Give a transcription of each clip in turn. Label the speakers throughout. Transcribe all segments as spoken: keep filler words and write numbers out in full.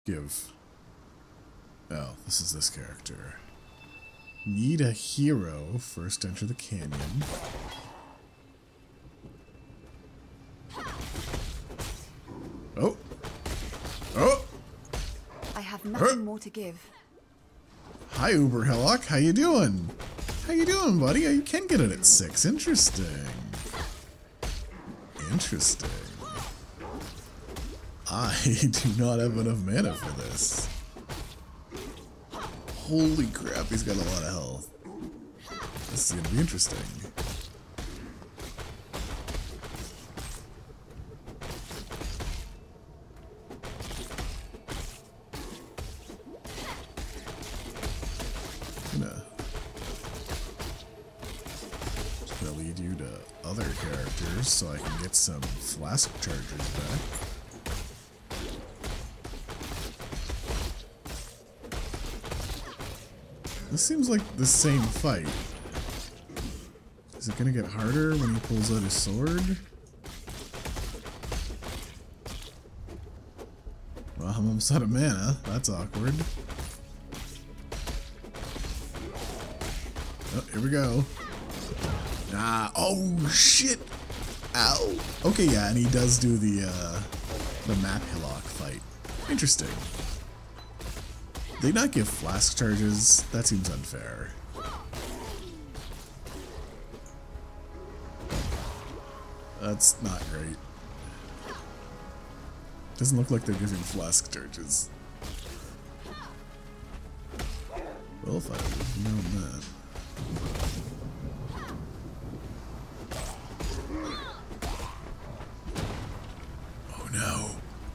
Speaker 1: give? Oh, this is this character. Need a hero. First enter the canyon. Oh. Oh.
Speaker 2: I have nothing more to give.
Speaker 1: Hi, Uber Hillock. How you doing? How you doing, buddy? You can get it at six. Interesting. Interesting. I do not have enough mana for this. Holy crap, he's got a lot of health. This is gonna be interesting. Gonna, just gonna lead you to other characters so I can get some flask chargers back. This seems like the same fight. Is it gonna get harder when he pulls out his sword? Well, I'm almost out of mana. That's awkward. Oh, here we go. Ah, oh shit! Ow! Okay, yeah, and he does do the, uh, the map hillock fight. Interesting. They not give flask charges? That seems unfair. That's not great. Doesn't look like they're giving flask charges. Well, if I would have known that. Oh no.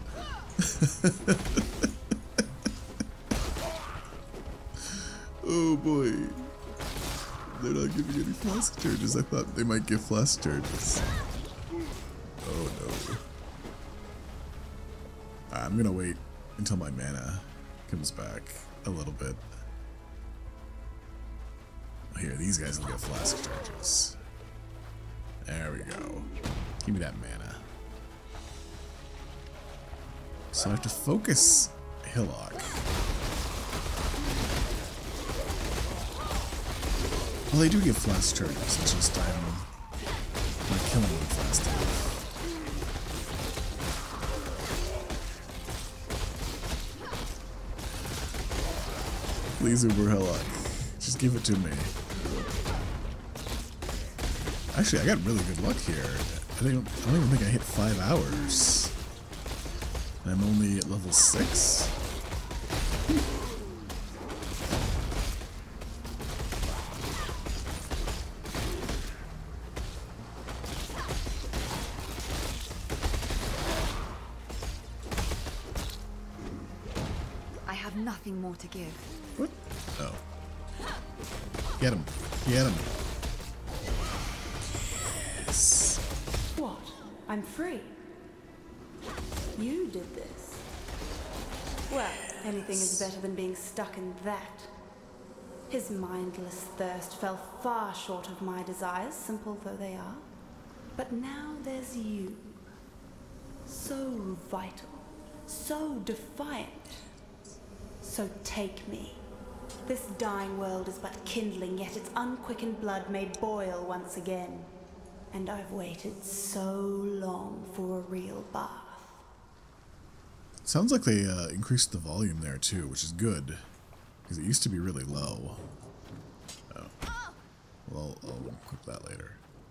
Speaker 1: Oh boy. They're not giving any flask charges. I thought they might give flask charges. Oh no. I'm gonna wait until my mana comes back a little bit. Here, these guys will get flask charges. There we go. Give me that mana. So I have to focus Hillock. Well, they do get flask charges, it's just I'm not killing them fast enough. Please, Uber Hillock. Just give it to me. Actually, I got really good luck here. I don't, I don't even think I hit five hours. And I'm only at level six.
Speaker 2: I have nothing more to give.
Speaker 1: What? Oh. Get him. Get him. Yes.
Speaker 3: What? I'm free. You did this. Well, anything is better than being stuck in that. His mindless thirst fell far short of my desires, simple though they are. But now there's you. So vital. So defiant. So take me. This dying world is but kindling, yet its unquickened blood may boil once again. And I've waited so long for a real bath.
Speaker 1: Sounds like they uh, increased the volume there too, which is good. Because it used to be really low. Oh. Well, I'll, I'll equip that later.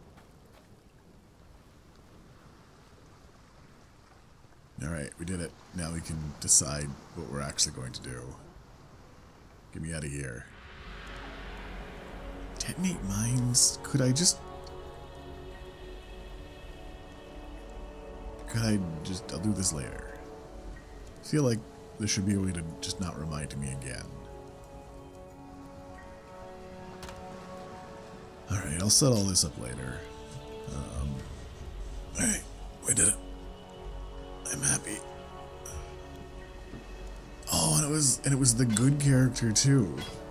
Speaker 1: Alright, we did it. Now we can decide what we're actually going to do. Get me out of here. Detonate mines? Could I just... Could I just... I'll do this later. I feel like there should be a way to just not remind me again. Alright, I'll set all this up later. Um, Alright, we did it. I'm happy. Oh, and it was and it was the good character too.